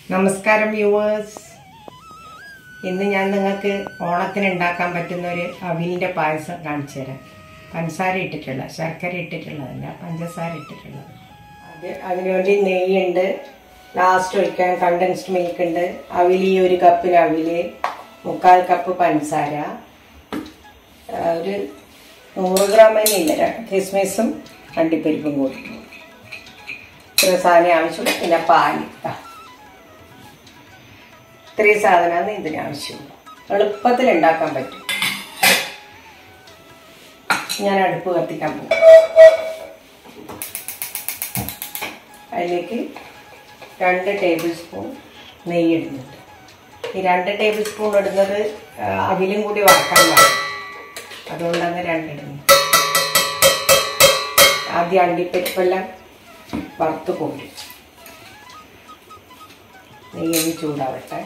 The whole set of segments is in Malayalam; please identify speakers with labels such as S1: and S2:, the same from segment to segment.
S1: നമസ്കാരം വ്യൂവേഴ്സ്. ഇന്ന് ഞാൻ നിങ്ങൾക്ക് ഓണത്തിന് ഉണ്ടാക്കാൻ പറ്റുന്ന ഒരു അവിലിൻ്റെ പായസം കാണിച്ചു തരാം. പഞ്ചസാര ഇട്ടിട്ടുള്ള, ശർക്കര ഇട്ടിട്ടുള്ളതല്ല, പഞ്ചസാര ഇട്ടിട്ടുള്ളത്. അതിനുവേണ്ടി നെയ്യുണ്ട്, ലാസ്റ്റ് ഒഴിക്കാൻ കണ്ടൻസ്ഡ് മിൽക്ക് ഉണ്ട്, അവിലി 1 കപ്പിന് അവില്, 3/4 കപ്പ് പഞ്ചസാര, ഒരു 100 ഗ്രാം ഇല്ല കിസ്മിസും അണ്ടിപ്പരിപ്പും കൂടി. ഇത്ര സാധനം ആവശ്യമുള്ളൂ. പിന്നെ പാല്, ഇത്രയും സാധനമാണ് ഇതിനാവശ്യമുള്ളൂ. എളുപ്പത്തിൽ ഉണ്ടാക്കാൻ പറ്റും. ഞാൻ അടുപ്പ് കത്തിക്കാൻ പോകും. അതിലേക്ക് 2 ടേബിൾ സ്പൂൺ നെയ്യ് ഇടുന്നുണ്ട്. ഈ 2 ടേബിൾ സ്പൂൺ ഇടുന്നത് അവിലും കൂടി വറക്കാൻ പാടും, അതുകൊണ്ടാണ് 2 ഇടുന്നത്. ആദ്യം അണ്ടിപ്പരിപ്പെല്ലാം വറുത്ത് പോയി നെയ്യൊന്ന് ചൂടാവട്ടെ.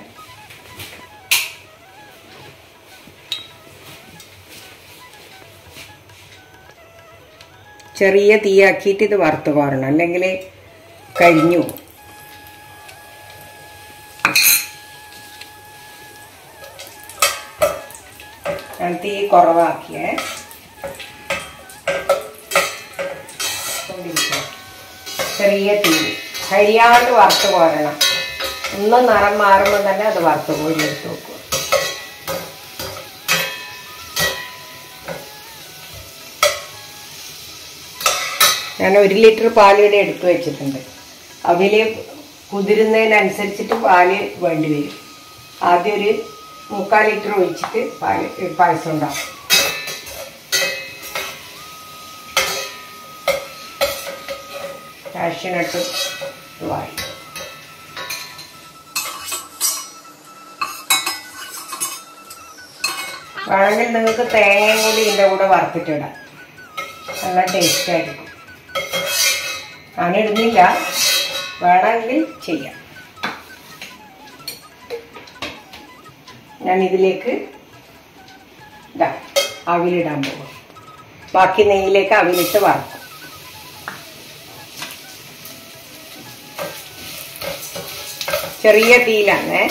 S1: ചെറിയ തീയാക്കിയിട്ട് ഇത് വറുത്ത് കോരണം, അല്ലെങ്കിൽ കരിഞ്ഞു പോകും. ഞാൻ തീ കുറവാക്കിയേ. ചെറിയ തീ കരിയാണ്ട് വറുത്ത് കോരണം. ഒന്ന് നിറം മാറുമ്പോൾ തന്നെ അത് വറുത്ത് കോരി എടുത്ത് വെക്കും. ഞാൻ 1 ലിറ്റർ പാലിവിടെ എടുത്തു വെച്ചിട്ടുണ്ട്. അവിൽ കുതിരുന്നതിനനുസരിച്ചിട്ട് പാല് വേണ്ടി വരും. ആദ്യം ഒരു 3/4 ലിറ്റർ ഒഴിച്ചിട്ട് പായസം ഉണ്ടാക്കും. കാഷ്യൂനട്ട് വായി വേണമെങ്കിൽ നിങ്ങൾക്ക് തേങ്ങയും കൂടി ഇതിൻ്റെ കൂടെ വറുത്തിട്ടിടാം, നല്ല ടേസ്റ്റായിരിക്കും. ഞാനിടുന്നില്ല, വേണമെങ്കിൽ ചെയ്യാം. ഞാൻ ഇതിലേക്ക് അവിലിടാൻ പോകും. ബാക്കി നെയ്യിലേക്ക് അവിലിട്ട് വറക്കും. ചെറിയ തീയിലാണേ.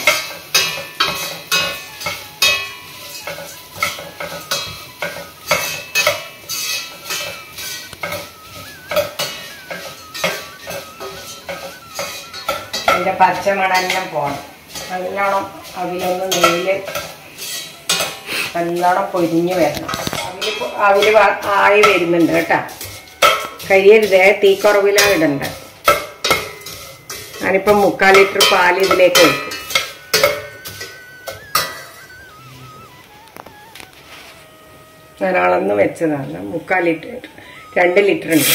S1: അതിൻ്റെ പച്ചമണെല്ലാം പോകണം. നല്ലോണം അവിലൊന്ന് നെയ്യിൽ നല്ലോണം പൊരിഞ്ഞ് വരണം. അവിൽ ആയി വരുന്നുണ്ട് കേട്ടോ, കഴിയരുതേ. തീ കുറവിലാണ് ഇടേണ്ടത്. ഞാനിപ്പം 3/4 ലിറ്റർ പാൽ ഇതിലേക്ക് ഒഴിക്കും. ഞാൻ അളന്ന് വെച്ചതാണ്. 3/4 ലിറ്റർ, 2 ലിറ്റർ ഉണ്ട്.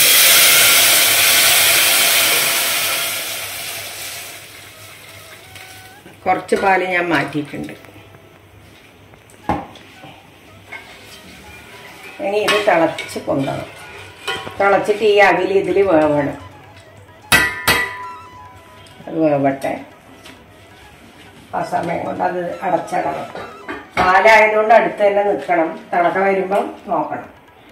S1: കുറച്ച് പാല് ഞാൻ മാറ്റിയിട്ടുണ്ട്. ഇനി ഇത് തിളച്ച് കൊണ്ടുപോകണം. തിളച്ചിട്ട് ഈ അവിൽ ഇതിൽ വേവണം. അത് വേവട്ടെ. ആ സമയം കൊണ്ട് അത് അടച്ചിടണം. പാലായതുകൊണ്ട് അടുത്ത് തന്നെ നിൽക്കണം. തിളക്കം വരുമ്പം നോക്കണം.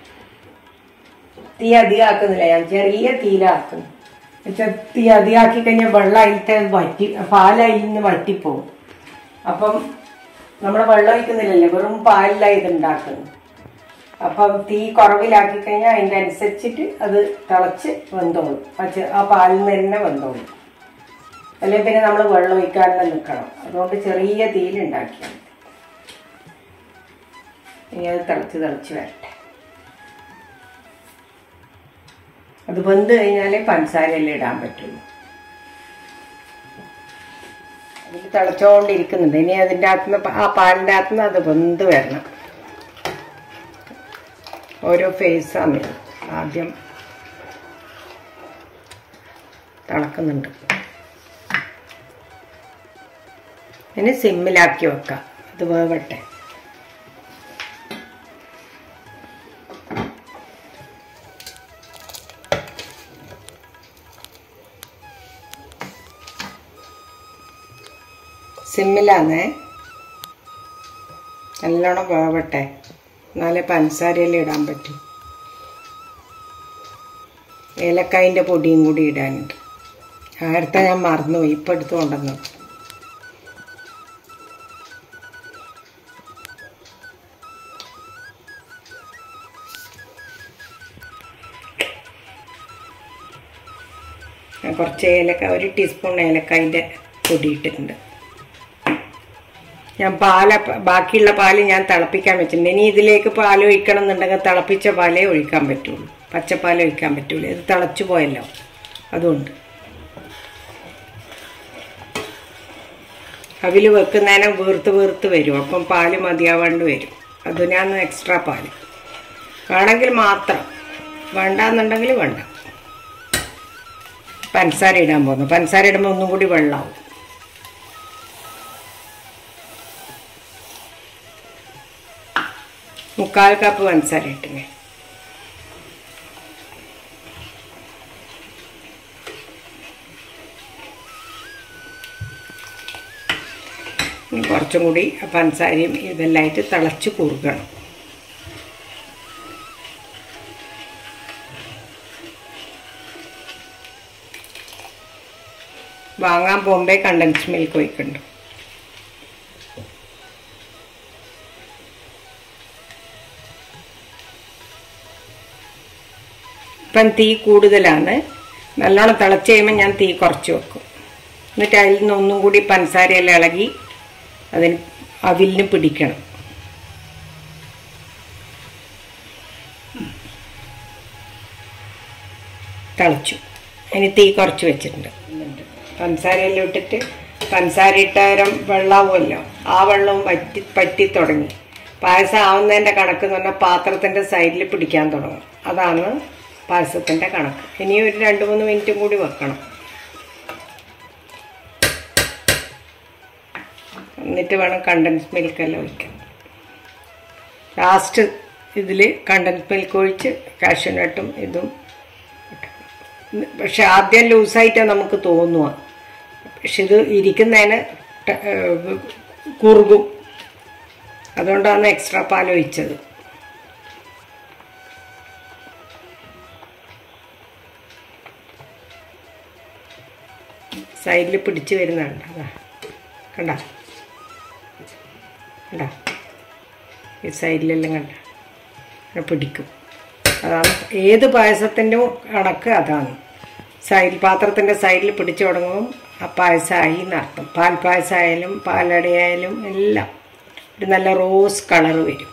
S1: തീ അധികം ആക്കുന്നില്ല, ഞാൻ ചെറിയ തീയിലാക്കുന്നു. തീ അധികമാക്കി കഴിഞ്ഞാൽ വെള്ളം അതിലത്തെ പാലയിൽ നിന്ന് വറ്റിപ്പോവും. അപ്പം നമ്മൾ വെള്ളം ഒഴിക്കുന്നില്ലല്ലോ, വെറും പാലിലാണ് ഇത് ഉണ്ടാക്കുന്നത്. അപ്പം തീ കുറവിലാക്കി കഴിഞ്ഞാൽ അതിൻ്റെ അനുസരിച്ചിട്ട് അത് തിളച്ച് വെന്തോളും. ആ പാലിൽ നിന്ന് തന്നെ വെന്തോളും. അല്ലെങ്കിൽ പിന്നെ നമ്മൾ വെള്ളം ഒഴിക്കാൻ തന്നെ നിൽക്കണം. അതുകൊണ്ട് ചെറിയ തീയിലുണ്ടാക്കിയാൽ ഇനി അത് തിളച്ച് വരട്ടെ. അത് വെന്ത് കഴിഞ്ഞാലേ പഞ്ചസാരയെല്ലാം ഇടാൻ പറ്റുള്ളൂ. അതിൽ തിളച്ചോണ്ടിരിക്കുന്നുണ്ട്. ഇനി അതിൻ്റെ അകത്തുനിന്ന്, ആ പാലിൻ്റെ അകത്തുനിന്ന് അത് വെന്ത് വരണം. ഓരോ ഫേസാണ്. ആദ്യം തിളക്കുന്നുണ്ട്. ഇനി സിമ്മിലാക്കി വെക്കാം, അത് വേവട്ടെ. സിമ്മിലാന്നേ, നല്ലോണം വേവട്ടെ, എന്നാലേ പഞ്ചസാരയെല്ലാം ഇടാൻ പറ്റും. ഏലക്കായിൻ്റെ പൊടിയും കൂടി ഇടാനുണ്ട്. നേരത്തെ ഞാൻ മറന്നുപോയി, ഇപ്പം എടുത്ത് കൊണ്ടുവന്നു. കുറച്ച് ഏലക്ക, 1 ടീസ്പൂൺ ഏലക്കായൻ്റെ പൊടി ഇട്ടിട്ടുണ്ട്. ഞാൻ ബാക്കിയുള്ള പാല് ഞാൻ തിളപ്പിക്കാൻ വെച്ചിട്ടുണ്ട്. ഇനി ഇതിലേക്ക് പാൽ ഒഴിക്കണം എന്നുണ്ടെങ്കിൽ തിളപ്പിച്ച പാലേ ഒഴിക്കാൻ പറ്റുള്ളൂ, പച്ചപ്പാൽ ഒഴിക്കാൻ പറ്റുള്ളൂ. ഇത് തിളച്ചു പോയല്ലോ, അതുകൊണ്ട് അവിൽ വെക്കുന്നതിനെ വീർത്ത് വരും. അപ്പം പാല് മതിയാവാണ്ട് വരും. അതിനാണ് എക്സ്ട്രാ പാല് വേണമെങ്കിൽ മാത്രം, വേണ്ടാന്നുണ്ടെങ്കിൽ വേണ്ട. പഞ്ചസാര ഇടാൻ പോകുന്നു. പഞ്ചസാര ഇടുമ്പോൾ ഒന്നും കൂടി വെള്ളമാവും. മുക്കാൽ കപ്പ് പഞ്ചസാര ഇട്ടിനെ. കുറച്ചും കൂടി പഞ്ചസാരയും ഇതെല്ലാമായിട്ട് തിളച്ച് കുറുകണം. വാങ്ങാൻ പോകുമ്പേ കണ്ടൻസ്ഡ് മിൽക്ക് ഒഴിക്കുന്നുണ്ട്. ഇപ്പം തീ കൂടുതലാണ്. നല്ലോണം തിളച്ച് കഴിയുമ്പോൾ ഞാൻ തീ കുറച്ച് വെക്കും. എന്നിട്ട് അതിൽ നിന്ന് ഒന്നും കൂടി പഞ്ചസാരയെല്ലാം ഇളകി അതിന് അവിലിന് പിടിക്കണം. തിളച്ചു. അതിന് തീ കുറച്ച് വെച്ചിട്ടുണ്ട്. പഞ്ചസാരയെല്ലാം ഇട്ടിട്ട് പഞ്ചസാര ഇട്ടേരം വെള്ളമാവുമല്ലോ, ആ വെള്ളവും പറ്റി തുടങ്ങി. പായസം ആവുന്നതിൻ്റെ കണക്ക് എന്ന് പറഞ്ഞാൽ പാത്രത്തിൻ്റെ സൈഡിൽ പിടിക്കാൻ തുടങ്ങും. അതാണ് പായസത്തിൻ്റെ കണക്ക്. ഇനി ഒരു 2-3 മിനിറ്റും കൂടി വെക്കണം. എന്നിട്ട് വേണം കണ്ടൻസ് മിൽക്കെല്ലാം ഒഴിക്കാൻ. ലാസ്റ്റ് ഇതിൽ കണ്ടൻസ് മിൽക്ക് ഒഴിച്ച് കാഷ്യൂ നട്ടും ഇതും. പക്ഷെ ആദ്യം ലൂസായിട്ടാണ് നമുക്ക് തോന്നുക, പക്ഷെ ഇത് ഇരിക്കുന്നതിന് കുറുകും. അതുകൊണ്ടാണ് എക്സ്ട്രാ പാൽ ഒഴിച്ചത്. സൈഡിൽ പിടിച്ച് വരുന്നുണ്ട്. അതാ കണ്ട കണ്ട, ഈ സൈഡിലെല്ലാം കണ്ട പിടിക്കും. അതാണ് ഏത് പായസത്തിൻ്റെ കണക്ക്. അതാണ് പാത്രത്തിൻ്റെ സൈഡിൽ പിടിച്ചു തുടങ്ങും ആ പായസമായി എന്നർത്ഥം. പാൽപ്പായസമായാലും പാലടയായാലും എല്ലാം ഒരു നല്ല റോസ് കളർ വരും.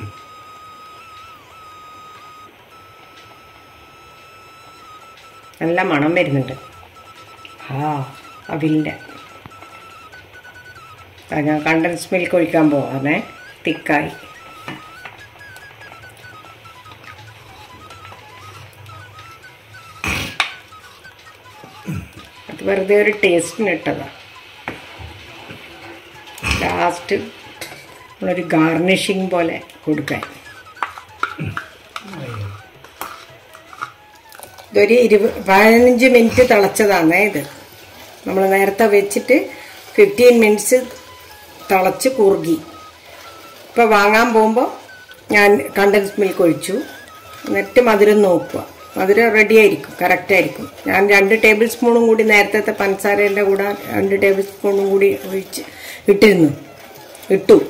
S1: നല്ല മണം വരുന്നുണ്ട്. അവിലിൻ്റെ ഞാൻ കണ്ടൻസ് മിൽക്ക് ഒഴിക്കാൻ പോവാണേ. തിക്കായി അത് വെറുതെ ഒരു ടേസ്റ്റിന് ഇട്ടതാണ്. ലാസ്റ്റ് നമ്മളൊരു ഗാർണിഷിങ് പോലെ കൊടുക്കാൻ. ഇതൊരു 15 മിനിറ്റ് തിളച്ചതാണ്. ഇത് നമ്മൾ നേരത്തെ വെച്ചിട്ട് 15 മിനിറ്റ്സ് തിളച്ച് കുറുകി. ഇപ്പോൾ വാങ്ങാൻ പോകുമ്പോൾ ഞാൻ കണ്ടൻസ് മിൽക്ക് ഒഴിച്ചു. എന്നിട്ട് മധുരം നോക്കുക. മധുരം റെഡി ആയിരിക്കും, കറക്റ്റായിരിക്കും. ഞാൻ 2 ടേബിൾ സ്പൂണും കൂടി നേരത്തെ പഞ്ചസാരേൻ്റെ കൂടെ 2 ടേബിൾ സ്പൂണും കൂടി ഇട്ടു.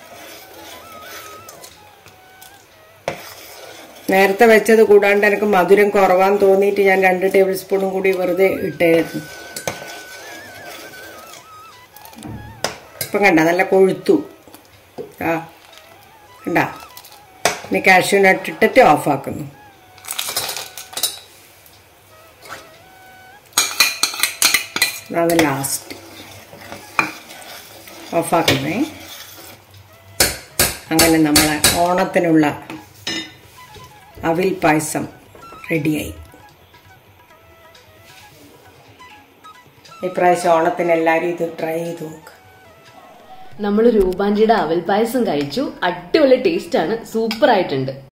S1: നേരത്തെ വെച്ചത് കൂടാണ്ട് എനിക്ക് മധുരം കുറവാന്ന് തോന്നിയിട്ട് ഞാൻ 2 ടേബിൾ സ്പൂണും കൂടി വെറുതെ ഇട്ടായിരുന്നു. ഇപ്പം കണ്ട നല്ല കൊഴുത്തു. കണ്ട, ഇനി കാഷ്യൂ നട്ട് ഇട്ടിട്ട് ഓഫാക്കുന്നു. അതാണ് ലാസ്റ്റ് ഓഫാക്കുന്നേ. അങ്ങനെ നമ്മളെ ഓണത്തിനുള്ള അവിൽ പായസം റെഡിയായി. ഇപ്രാവശ്യം ഓണത്തിന് എല്ലാവരും ഇത് ട്രൈ ചെയ്ത് നോക്കുക.
S2: നമ്മൾ രൂപാഞ്ചിയുടെ അവൽ പായസം കഴിച്ചു. അടിപൊളി ടേസ്റ്റ് ആണ്, സൂപ്പർ ആയിട്ടുണ്ട്.